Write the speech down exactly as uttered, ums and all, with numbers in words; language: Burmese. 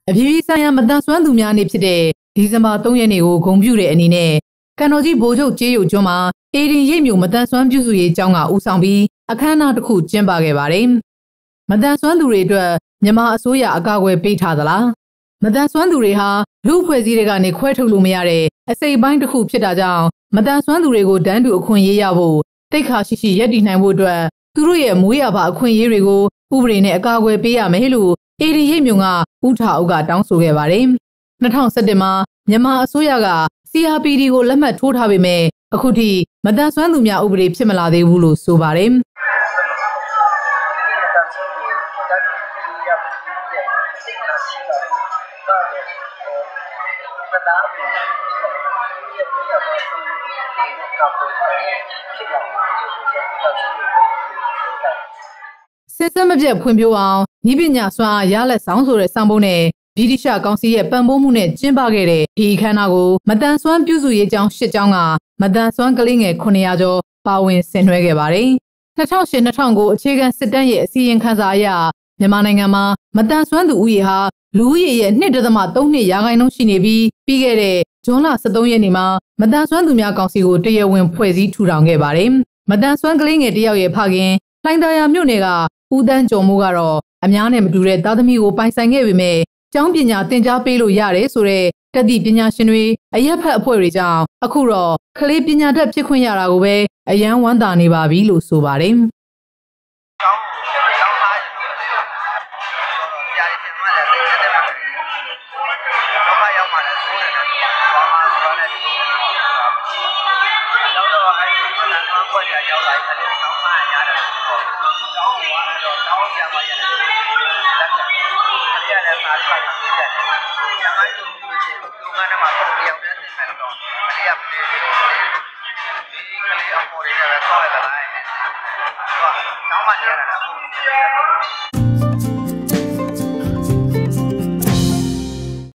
အပြည်ပြည်ဆိုင်ရာမတန်ဆွမ်းသူများနေ့ဖြစ်တဲ့ဒီဇင်ဘာသုံးရက်နေ့ကိုဂုဏ်ပြုတဲ့အနေနဲ့ကန်တော်ကြီးဗိုလ်ချုပ်ကျေးရုပ်ကျွန်းမှာအေဒင်ရိပ်မြို့မတန်ဆွမ်းပြုစုရေးကျောင်းကဦးဆောင်ပြီးအခမ်းအနားတစ်ခုကျင်းပခဲ့ပါတယ်။မတန်ဆွမ်းသူတွေအတွက်မြန်မာအစိုးရအကာအကွယ်ပေးထားသလား။မတန်ဆွမ်းသူတွေဟာလူ့အဖွဲ့အစည်းတွေကနေခွဲထုတ်လို့မရတဲ့အစိပ်ပိုင်းတစ်ခုဖြစ်တာကြောင့်မတန်ဆွမ်းသူတွေကိုတန်းတူအခွင့်အရေးရဖို့တိတ်ခါရှိရှိရည်တည်နိုင်ဖို့အတွက်သူတို့ရဲ့မွေးရပါအခွင့်အရေးတွေကိုဥပဒေနဲ့အကာအကွယ်ပေးရမယ်လို့အေဒီရိပ်မြို့ကဦးထာအုပ်ကတောင်းဆိုခဲ့ပါတယ်။၂၀၁၁မှာမြန်မာအစိုးရက စီ အာร์ ပီ ဒီ ကိုလက်မှတ်ထိုးထားပေမဲ့အခုထိမတန်ဆွမ်းသူများဥပဒေဖြစ်မလာသေးဘူးလို့ဆိုပါတယ်။စစ်စက်မပြတ်ဖွံ့ဖြိုးအောင်ဤပညာစွမ်းအားရလက်ဆောင်ဆိုတဲ့ဆောင်ပုဒ်နဲ့ဗြိတိရှကောင်စီရဲ့ပံ့ပိုးမှုနဲ့ကျင်းပခဲ့တဲ့ဒီအခမ်းအနားကိုမတန်ဆွမ်းပြုစုရေးကျောင်း၈ကျောင်းကမတန်ဆွမ်းကလေးငယ်ခုနှစ်ရာကျော်ပါဝင်ဆင်နွှဲခဲ့ပါတယ်။၂၀၀၈-၂၀၀၉အခြေခံစစ်တမ်းရဲ့အစည်းအဝေးခန်းစာအရမြန်မာနိုင်ငံမှာမတန်ဆွမ်းသူဦးရေဟာလူဦးရေရဲ့၂.၃၂ရာခိုင်နှုန်းရှိနေပြီးပြီးခဲ့တဲ့ဇွန်လ၁၃ရက်နေ့မှာမတန်ဆွမ်းသူများကောင်စီကိုတရားဝင်ဖွဲ့စည်းထူထောင်ခဲ့ပါတယ်။မတန်ဆွမ်းကလေးငယ်တယောက်ရဲ့ဖခင်လှိုင်သာယာမြို့နယ်ကဦးတန်းကျော်မိုးကတော့အများနဲ့မတူတဲ့သားသမီးကိုပိုင်ဆိုင်ခဲ့ပေမဲ့ကျောင်းပညာသင်ကြားပေးလို့ရတယ်ဆိုတဲ့တတိပညာရှင်တွေအရက်ဖက်အဖွဲ့တွေကြောင့်အခုတော့ကလေးပညာတတ်ဖြစ်ခွင့်ရတာကိုပဲအယံဝမ်းသာနေပါပြီလို့ဆိုပါတယ်။ကျောင်းမှာနေရတာ